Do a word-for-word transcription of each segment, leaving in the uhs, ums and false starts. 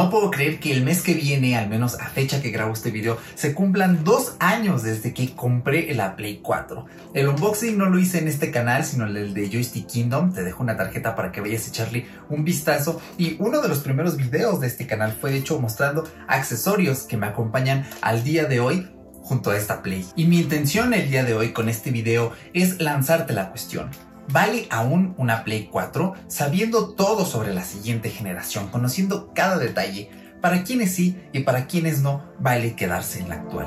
No puedo creer que el mes que viene, al menos a fecha que grabo este video, se cumplan dos años desde que compré la Play cuatro. El unboxing no lo hice en este canal, sino el de Joystick Kingdom. Te dejo una tarjeta para que vayas a echarle un vistazo. Y uno de los primeros videos de este canal fue hecho mostrando accesorios que me acompañan al día de hoy junto a esta Play. Y mi intención el día de hoy con este video es lanzarte la cuestión. ¿Vale aún una Play cuatro? Sabiendo todo sobre la siguiente generación, conociendo cada detalle, para quienes sí y para quienes no, vale quedarse en la actual.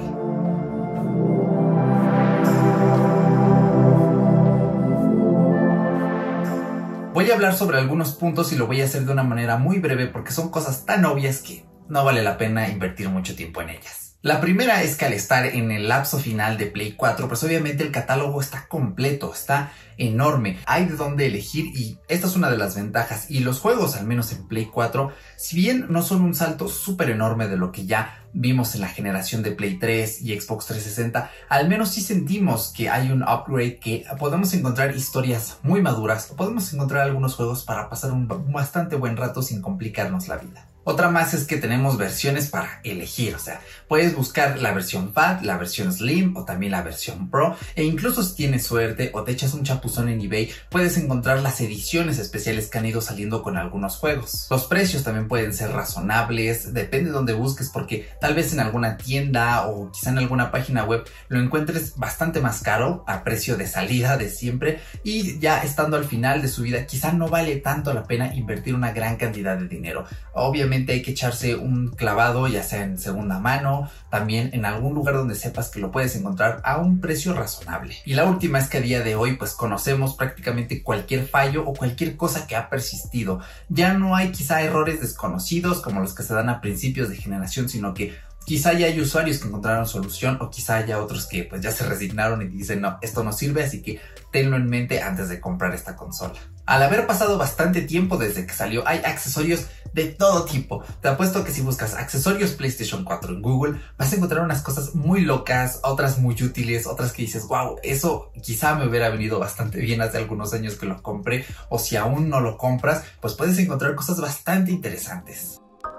Voy a hablar sobre algunos puntos y lo voy a hacer de una manera muy breve porque son cosas tan obvias que no vale la pena invertir mucho tiempo en ellas. La primera es que al estar en el lapso final de Play cuatro, pues obviamente el catálogo está completo, está enorme, hay de dónde elegir y esta es una de las ventajas. Y los juegos, al menos en Play cuatro, si bien no son un salto súper enorme de lo que ya vimos en la generación de Play tres y Xbox trescientos sesenta, al menos sí sentimos que hay un upgrade, que podemos encontrar historias muy maduras, podemos encontrar algunos juegos para pasar un bastante buen rato sin complicarnos la vida. Otra más es que tenemos versiones para elegir, o sea, puedes buscar la versión Fat, la versión Slim o también la versión Pro, e incluso si tienes suerte o te echas un chapuzón en eBay, puedes encontrar las ediciones especiales que han ido saliendo con algunos juegos. Los precios también pueden ser razonables, depende de dónde busques, porque tal vez en alguna tienda o quizá en alguna página web lo encuentres bastante más caro a precio de salida de siempre, y ya estando al final de su vida quizá no vale tanto la pena invertir una gran cantidad de dinero. Obviamente hay que echarse un clavado, ya sea en segunda mano, también en algún lugar donde sepas que lo puedes encontrar a un precio razonable. Y la última es que a día de hoy pues conocemos prácticamente cualquier fallo o cualquier cosa que ha persistido. Ya no hay quizá errores desconocidos como los que se dan a principios de generación, sino que quizá ya hay usuarios que encontraron solución o quizá haya otros que pues ya se resignaron y dicen no, esto no sirve, así que tenlo en mente antes de comprar esta consola. Al haber pasado bastante tiempo desde que salió, hay accesorios de todo tipo. Te apuesto que si buscas accesorios PlayStation cuatro en Google, vas a encontrar unas cosas muy locas, otras muy útiles, otras que dices, wow, eso quizá me hubiera venido bastante bien hace algunos años que lo compré, o si aún no lo compras, pues puedes encontrar cosas bastante interesantes.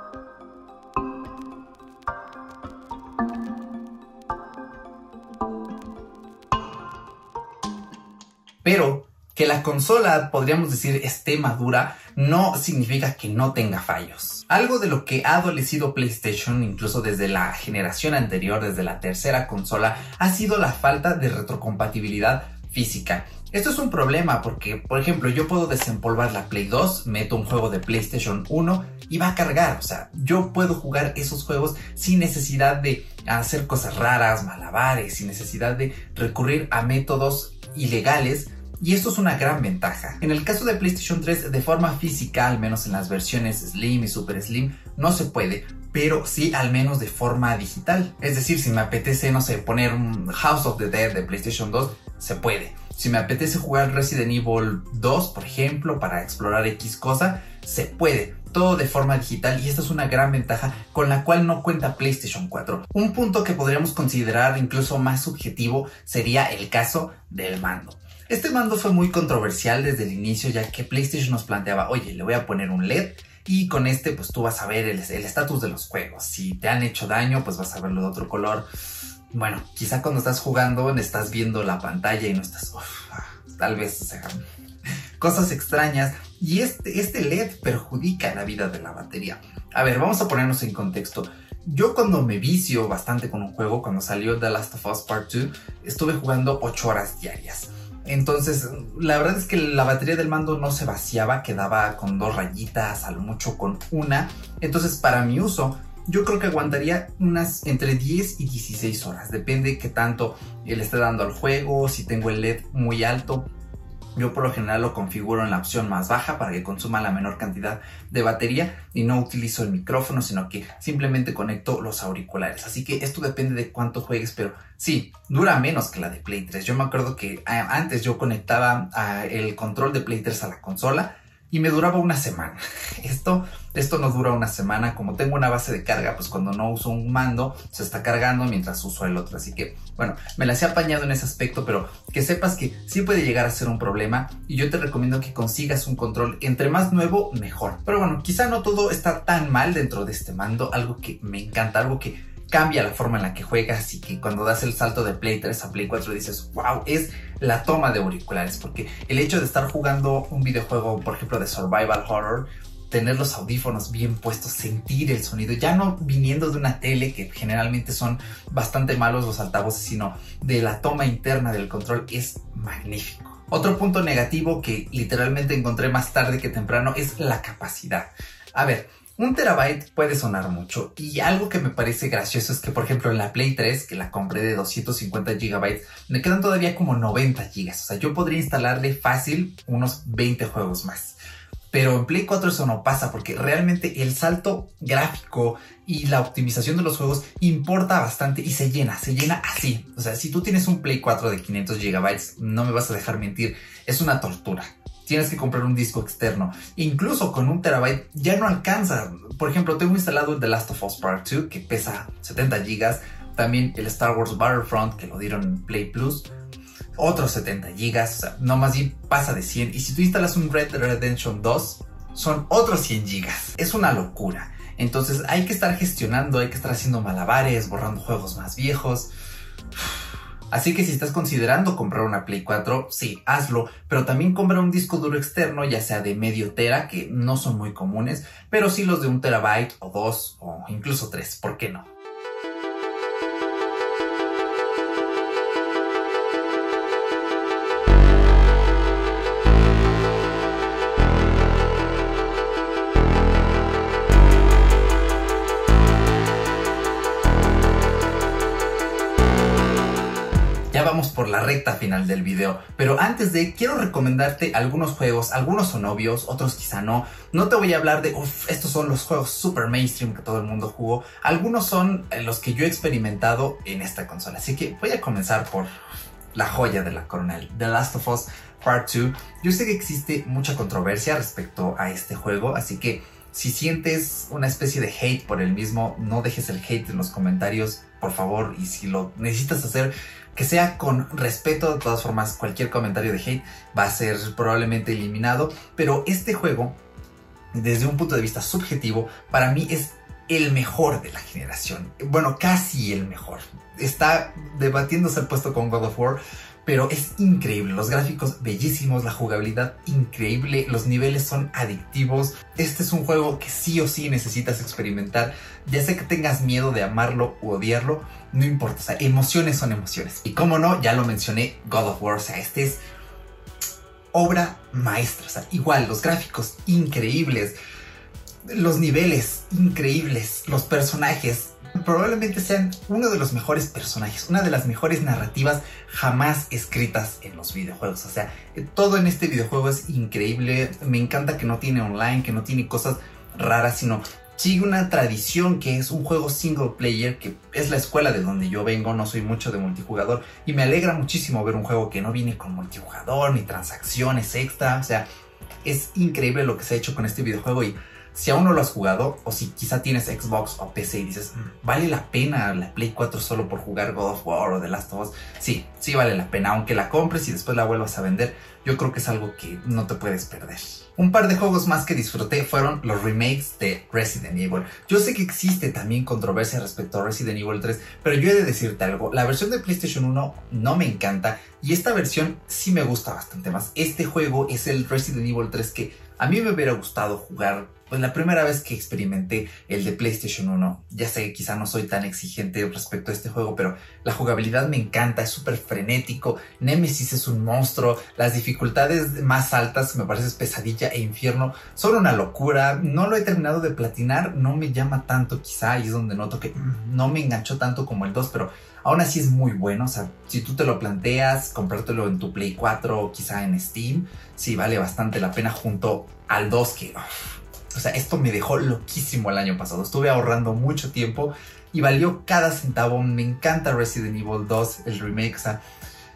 Pero que la consola, podríamos decir, esté madura, no significa que no tenga fallos. Algo de lo que ha adolecido PlayStation, incluso desde la generación anterior, desde la tercera consola, ha sido la falta de retrocompatibilidad física. Esto es un problema porque, por ejemplo, yo puedo desempolvar la Play dos, meto un juego de PlayStation uno y va a cargar. O sea, yo puedo jugar esos juegos sin necesidad de hacer cosas raras, malabares, sin necesidad de recurrir a métodos ilegales. Y esto es una gran ventaja. En el caso de PlayStation tres, de forma física, al menos en las versiones Slim y Super Slim, no se puede, pero sí al menos de forma digital. Es decir, si me apetece, no sé, poner un House of the Dead de PlayStation dos, se puede. Si me apetece jugar Resident Evil dos, por ejemplo, para explorar X cosa, se puede. Todo de forma digital, y esta es una gran ventaja con la cual no cuenta PlayStation cuatro. Un punto que podríamos considerar incluso más subjetivo sería el caso del mando. Este mando fue muy controversial desde el inicio, ya que PlayStation nos planteaba, oye, le voy a poner un L E D y con este pues tú vas a ver el estatus de los juegos. Si te han hecho daño, pues vas a verlo de otro color. Bueno, quizá cuando estás jugando estás viendo la pantalla y no estás, uf, tal vez, o sea, cosas extrañas. Y este, este L E D perjudica la vida de la batería. A ver, vamos a ponernos en contexto. Yo cuando me vicio bastante con un juego, cuando salió The Last of Us Part dos, estuve jugando ocho horas diarias. Entonces, la verdad es que la batería del mando no se vaciaba, quedaba con dos rayitas, a lo mucho con una. Entonces, para mi uso, yo creo que aguantaría unas entre diez y dieciséis horas. Depende qué tanto le esté dando al juego, si tengo el L E D muy alto. Yo por lo general lo configuro en la opción más baja para que consuma la menor cantidad de batería y no utilizo el micrófono, sino que simplemente conecto los auriculares. Así que esto depende de cuánto juegues, pero sí, dura menos que la de Play tres. Yo me acuerdo que antes yo conectaba el control de Play tres a la consola y me duraba una semana. Esto, esto no dura una semana. Como tengo una base de carga, pues cuando no uso un mando se está cargando mientras uso el otro. Así que, bueno, me las he apañado en ese aspecto, pero que sepas que sí puede llegar a ser un problema y yo te recomiendo que consigas un control entre más nuevo, mejor. Pero bueno, quizá no todo está tan mal dentro de este mando. Algo que me encanta, algo que cambia la forma en la que juegas y que cuando das el salto de Play tres a Play cuatro dices, wow, es la toma de auriculares, porque el hecho de estar jugando un videojuego, por ejemplo, de survival horror, tener los audífonos bien puestos, sentir el sonido, ya no viniendo de una tele, que generalmente son bastante malos los altavoces, sino de la toma interna del control, es magnífico. Otro punto negativo que literalmente encontré más tarde que temprano es la capacidad. A ver, un terabyte puede sonar mucho y algo que me parece gracioso es que, por ejemplo, en la Play tres, que la compré de doscientos cincuenta gigabytes, me quedan todavía como noventa gigas. O sea, yo podría instalarle fácil unos veinte juegos más. Pero en Play cuatro eso no pasa porque realmente el salto gráfico y la optimización de los juegos importa bastante y se llena, se llena así. O sea, si tú tienes un Play cuatro de quinientos gigabytes, no me vas a dejar mentir, es una tortura. Tienes que comprar un disco externo. Incluso con un terabyte ya no alcanza. Por ejemplo, tengo instalado el The Last of Us Part dos, que pesa setenta gigas. También el Star Wars Battlefront, que lo dieron en Play Plus. Otros setenta gigas. O sea, no, más bien pasa de cien. Y si tú instalas un Red Dead Redemption dos, son otros cien gigas. Es una locura. Entonces hay que estar gestionando, hay que estar haciendo malabares, borrando juegos más viejos. Así que si estás considerando comprar una Play cuatro, sí, hazlo, pero también compra un disco duro externo, ya sea de medio tera, que no son muy comunes, pero sí los de un terabyte o dos o incluso tres, ¿por qué no? Vamos por la recta final del video, pero antes de, quiero recomendarte algunos juegos. Algunos son obvios, otros quizá no. No te voy a hablar de, uff, estos son los juegos super mainstream que todo el mundo jugó. Algunos son los que yo he experimentado en esta consola, así que voy a comenzar por la joya de la corona, The Last of Us Part dos. Yo sé que existe mucha controversia respecto a este juego, así que si sientes una especie de hate por el mismo, no dejes el hate en los comentarios, por favor, y si lo necesitas hacer, que sea con respeto. De todas formas, cualquier comentario de hate va a ser probablemente eliminado, pero este juego, desde un punto de vista subjetivo, para mí es el mejor de la generación. Bueno, casi el mejor. Está debatiéndose el puesto con God of War, pero es increíble. Los gráficos bellísimos, la jugabilidad increíble, los niveles son adictivos. Este es un juego que sí o sí necesitas experimentar. Ya sea que tengas miedo de amarlo u odiarlo, no importa. O sea, emociones son emociones. Y como no, ya lo mencioné, God of War. O sea, este es obra maestra. O sea, igual, los gráficos increíbles, los niveles increíbles, los personajes probablemente sean uno de los mejores personajes, una de las mejores narrativas jamás escritas en los videojuegos. O sea, todo en este videojuego es increíble. Me encanta que no tiene online, que no tiene cosas raras, sino sigue una tradición que es un juego single player, que es la escuela de donde yo vengo. No soy mucho de multijugador y me alegra muchísimo ver un juego que no viene con multijugador ni transacciones extra. O sea, es increíble lo que se ha hecho con este videojuego. Y si aún no lo has jugado, o si quizá tienes Xbox o P C y dices, ¿vale la pena la Play cuatro solo por jugar God of War o The Last of Us? Sí, sí vale la pena, aunque la compres y después la vuelvas a vender, yo creo que es algo que no te puedes perder. Un par de juegos más que disfruté fueron los remakes de Resident Evil. Yo sé que existe también controversia respecto a Resident Evil tres, pero yo he de decirte algo, la versión de PlayStation uno no me encanta y esta versión sí me gusta bastante más. Este juego es el Resident Evil tres que a mí me hubiera gustado jugar pues la primera vez que experimenté el de PlayStation uno. Ya sé que quizá no soy tan exigente respecto a este juego, pero la jugabilidad me encanta, es súper frenético. Nemesis es un monstruo, las dificultades más altas, me parece pesadilla e infierno, son una locura. No lo he terminado de platinar, no me llama tanto quizá, y es donde noto que mm, no me enganchó tanto como el dos, pero aún así es muy bueno. O sea, si tú te lo planteas, comprártelo en tu Play cuatro o quizá en Steam, sí vale bastante la pena junto al dos que... Uff, o sea, esto me dejó loquísimo el año pasado. Estuve ahorrando mucho tiempo y valió cada centavo. Me encanta Resident Evil dos, el remake. O sea,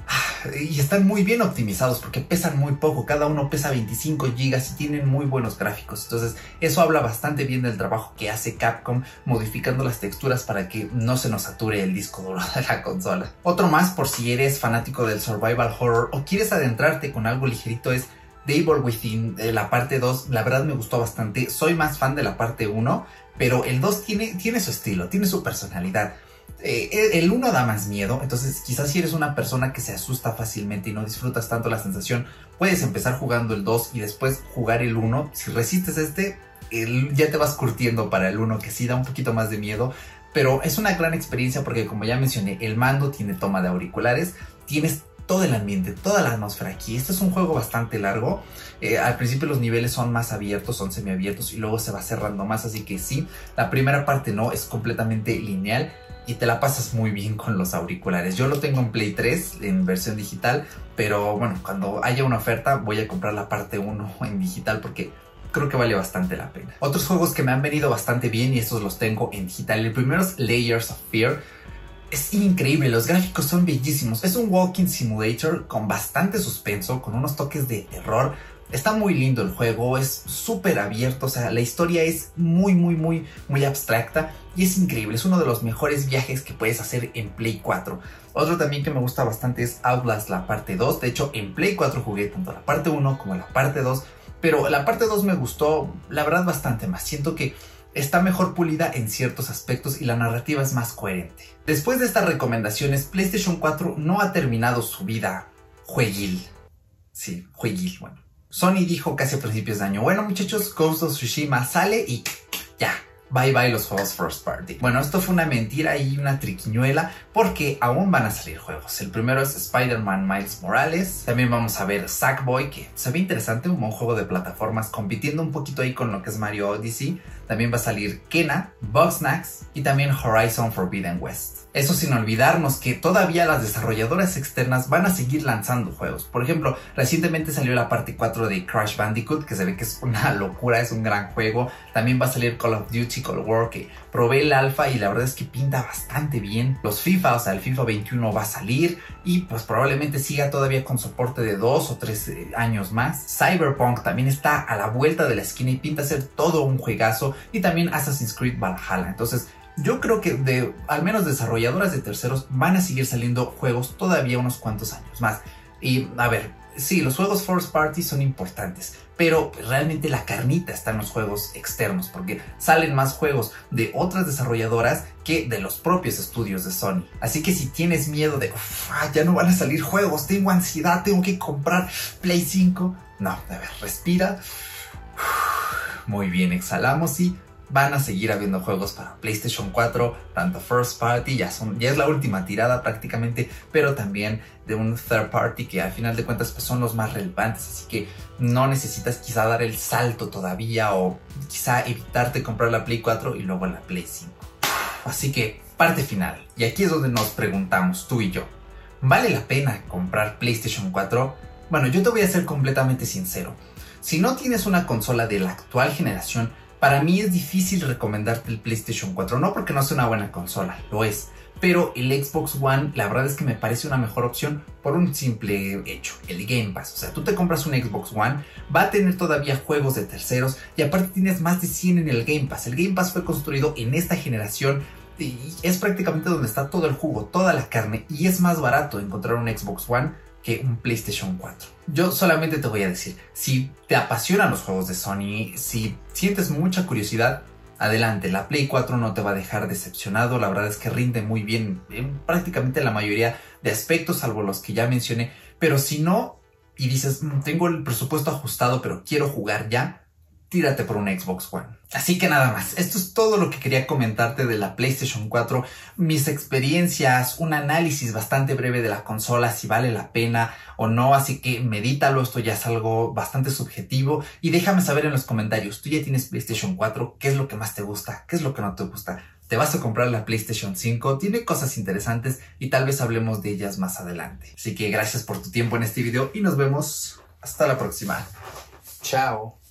Y están muy bien optimizados porque pesan muy poco, cada uno pesa veinticinco gigas y tienen muy buenos gráficos. Entonces eso habla bastante bien del trabajo que hace Capcom modificando las texturas para que no se nos sature el disco duro de la consola. Otro más por si eres fanático del survival horror o quieres adentrarte con algo ligerito es The Evil Within, eh, la parte dos. La verdad me gustó bastante, soy más fan de la parte uno, pero el dos tiene, tiene su estilo, tiene su personalidad. Eh, el uno da más miedo, entonces quizás si eres una persona que se asusta fácilmente y no disfrutas tanto la sensación, puedes empezar jugando el dos y después jugar el uno. Si resistes este, el, ya te vas curtiendo para el uno, que sí da un poquito más de miedo, pero es una gran experiencia porque, como ya mencioné, el mando tiene toma de auriculares, tienes todo el ambiente, toda la atmósfera aquí. Este es un juego bastante largo. Eh, al principio los niveles son más abiertos, son semiabiertos y luego se va cerrando más, así que sí, la primera parte no es completamente lineal y te la pasas muy bien con los auriculares. Yo lo tengo en Play tres en versión digital, pero bueno, cuando haya una oferta voy a comprar la parte uno en digital porque creo que vale bastante la pena. Otros juegos que me han venido bastante bien y estos los tengo en digital. El primero es Layers of Fear. Es increíble, los gráficos son bellísimos. Es un walking simulator con bastante suspenso, con unos toques de terror. Está muy lindo el juego, es súper abierto, o sea, la historia es muy, muy, muy, muy abstracta y es increíble. Es uno de los mejores viajes que puedes hacer en Play cuatro. Otro también que me gusta bastante es Outlast, la parte dos. De hecho, en Play cuatro jugué tanto la parte uno como la parte dos, pero la parte dos me gustó, la verdad, bastante más. Siento que está mejor pulida en ciertos aspectos y la narrativa es más coherente. Después de estas recomendaciones, PlayStation cuatro no ha terminado su vida jueguil. Sí, jueguil, bueno. Sony dijo casi a principios de año, bueno muchachos, Ghost of Tsushima sale y ya, bye bye los juegos first party. Bueno, esto fue una mentira y una triquiñuela porque aún van a salir juegos. El primero es Spider-Man Miles Morales. También vamos a ver Sackboy, que se ve interesante, un buen juego de plataformas compitiendo un poquito ahí con lo que es Mario Odyssey. También va a salir Kena, Bugsnax y también Horizon Forbidden West. Eso sin olvidarnos que todavía las desarrolladoras externas van a seguir lanzando juegos. Por ejemplo, recientemente salió la parte cuatro de Crash Bandicoot, que se ve que es una locura, es un gran juego. También va a salir Call of Duty Cold War, que probé el alfa y la verdad es que pinta bastante bien. Los FIFA, o sea, el FIFA veintiuno va a salir y pues probablemente siga todavía con soporte de dos o tres eh, años más. Cyberpunk también está a la vuelta de la esquina y pinta ser todo un juegazo. Y también Assassin's Creed Valhalla. Entonces, yo creo que de al menos desarrolladoras de terceros van a seguir saliendo juegos todavía unos cuantos años más. Y a ver, sí, los juegos first party son importantes, pero realmente la carnita está en los juegos externos, porque salen más juegos de otras desarrolladoras que de los propios estudios de Sony. Así que si tienes miedo de, uff, ya no van a salir juegos, tengo ansiedad, tengo que comprar Play cinco, no, a ver, respira. Muy bien, exhalamos y van a seguir habiendo juegos para PlayStation cuatro, tanto first party, ya, son, ya es la última tirada prácticamente, pero también de un third party que al final de cuentas pues, son los más relevantes, así que no necesitas quizá dar el salto todavía o quizá evitarte comprar la Play cuatro y luego la Play cinco. Así que parte final, y aquí es donde nos preguntamos tú y yo, ¿vale la pena comprar PlayStation cuatro? Bueno, yo te voy a ser completamente sincero. Si no tienes una consola de la actual generación, para mí es difícil recomendarte el PlayStation cuatro, no porque no sea una buena consola, lo es, pero el Xbox One la verdad es que me parece una mejor opción por un simple hecho, el Game Pass. O sea, tú te compras un Xbox One, va a tener todavía juegos de terceros y aparte tienes más de cien en el Game Pass. El Game Pass fue construido en esta generación y es prácticamente donde está todo el jugo, toda la carne, y es más barato encontrar un Xbox One que un PlayStation cuatro. Yo solamente te voy a decir, si te apasionan los juegos de Sony, si sientes mucha curiosidad, adelante, la Play cuatro no te va a dejar decepcionado. La verdad es que rinde muy bien en prácticamente la mayoría de aspectos, salvo los que ya mencioné, pero si no, y dices, tengo el presupuesto ajustado pero quiero jugar ya, tírate por un Xbox One. Así que nada más, esto es todo lo que quería comentarte de la PlayStation cuatro, mis experiencias, un análisis bastante breve de la consola, si vale la pena o no, así que medítalo, esto ya es algo bastante subjetivo y déjame saber en los comentarios, ¿tú ya tienes PlayStation cuatro? ¿Qué es lo que más te gusta? ¿Qué es lo que no te gusta? ¿Te vas a comprar la PlayStation cinco? Tiene cosas interesantes y tal vez hablemos de ellas más adelante. Así que gracias por tu tiempo en este video y nos vemos hasta la próxima. Chao.